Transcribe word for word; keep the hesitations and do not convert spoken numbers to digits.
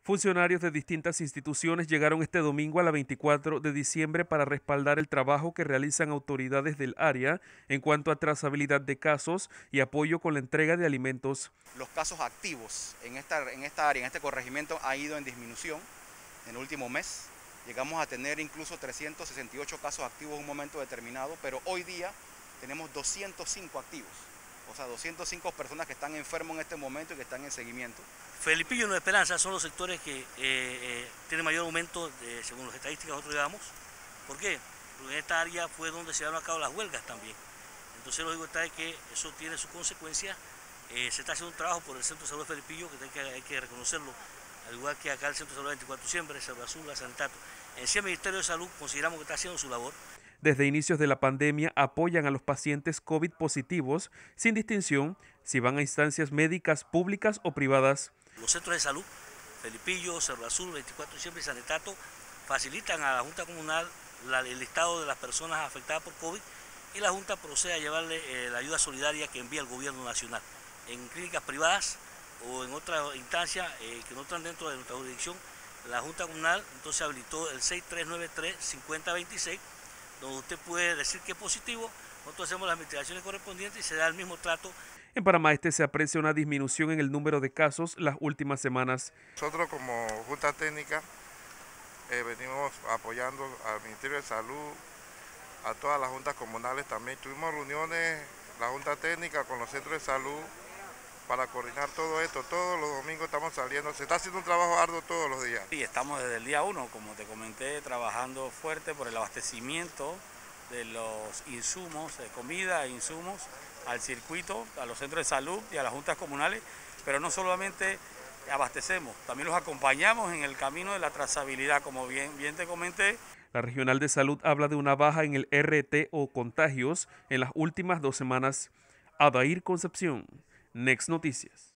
Funcionarios de distintas instituciones llegaron este domingo a la veinticuatro de diciembre para respaldar el trabajo que realizan autoridades del área en cuanto a trazabilidad de casos y apoyo con la entrega de alimentos. Los casos activos en esta, en esta área, en este corregimiento, ha ido en disminución en el último mes. Llegamos a tener incluso trescientos sesenta y ocho casos activos en un momento determinado, pero hoy día tenemos doscientos cinco activos. O sea, doscientas cinco personas que están enfermos en este momento y que están en seguimiento. Felipillo y Nueva Esperanza son los sectores que eh, eh, tienen mayor aumento de, según las estadísticas que nosotros llevamos. ¿Por qué? Porque en esta área fue donde se llevaron a cabo las huelgas también. Entonces lo digo está es que eso tiene sus consecuencias. Eh, se está haciendo un trabajo por el Centro de Salud de Felipillo, que hay, que hay que reconocerlo, al igual que acá el Centro de Salud veinticuatro de diciembre, Cerro Azul, la Sanitato. En sí el Ministerio de Salud consideramos que está haciendo su labor. Desde inicios de la pandemia apoyan a los pacientes COVID positivos sin distinción si van a instancias médicas públicas o privadas. Los centros de salud, Felipillo, Cerro Azul, veinticuatro de diciembre y Sanitato, facilitan a la Junta Comunal la, el listado de las personas afectadas por COVID y la Junta procede a llevarle eh, la ayuda solidaria que envía el Gobierno Nacional. En clínicas privadas o en otras instancias eh, que no están dentro de nuestra jurisdicción, la Junta Comunal entonces habilitó el seis tres nueve tres, cinco cero dos seis, donde usted puede decir que es positivo, nosotros hacemos las investigaciones correspondientes y se da el mismo trato. En Panamá Este se aprecia una disminución en el número de casos las últimas semanas. Nosotros como Junta Técnica eh, venimos apoyando al Ministerio de Salud, a todas las juntas comunales también. Tuvimos reuniones, la Junta Técnica con los centros de salud para coordinar todo esto. Todos los domingos estamos saliendo, se está haciendo un trabajo arduo todos los días. Sí, estamos desde el día uno, como te comenté, trabajando fuerte por el abastecimiento de los insumos, de comida e insumos al circuito, a los centros de salud y a las juntas comunales, pero no solamente abastecemos, también los acompañamos en el camino de la trazabilidad, como bien, bien te comenté. La Regional de Salud habla de una baja en el R T o contagios en las últimas dos semanas. Adair Concepción, Next Noticias.